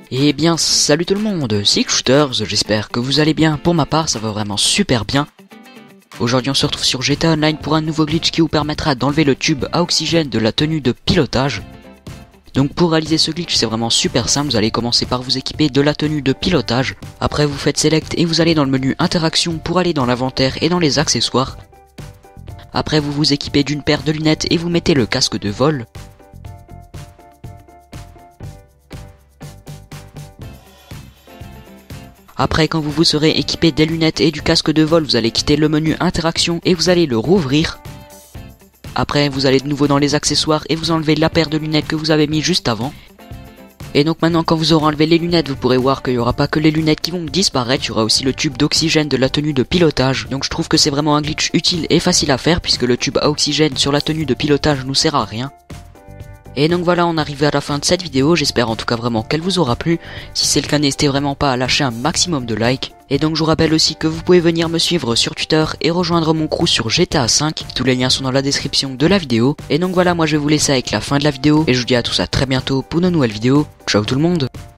Eh bien salut tout le monde, c'est Shooters, j'espère que vous allez bien. Pour ma part ça va vraiment super bien. Aujourd'hui on se retrouve sur GTA Online pour un nouveau glitch qui vous permettra d'enlever le tube à oxygène de la tenue de pilotage. Donc pour réaliser ce glitch c'est vraiment super simple, vous allez commencer par vous équiper de la tenue de pilotage. Après vous faites select et vous allez dans le menu interaction pour aller dans l'inventaire et dans les accessoires. Après vous vous équipez d'une paire de lunettes et vous mettez le casque de vol. Après quand vous vous serez équipé des lunettes et du casque de vol, vous allez quitter le menu interaction et vous allez le rouvrir. Après vous allez de nouveau dans les accessoires et vous enlevez la paire de lunettes que vous avez mis juste avant. Et donc maintenant quand vous aurez enlevé les lunettes, vous pourrez voir qu'il n'y aura pas que les lunettes qui vont disparaître, il y aura aussi le tube d'oxygène de la tenue de pilotage. Donc je trouve que c'est vraiment un glitch utile et facile à faire puisque le tube à oxygène sur la tenue de pilotage nous sert à rien. Et donc voilà, on arrive à la fin de cette vidéo, j'espère en tout cas vraiment qu'elle vous aura plu. Si c'est le cas, n'hésitez vraiment pas à lâcher un maximum de likes. Et donc je vous rappelle aussi que vous pouvez venir me suivre sur Twitter et rejoindre mon crew sur GTA 5. Tous les liens sont dans la description de la vidéo. Et donc voilà, moi je vais vous laisser avec la fin de la vidéo. Et je vous dis à tous à très bientôt pour de nouvelles vidéos. Ciao tout le monde!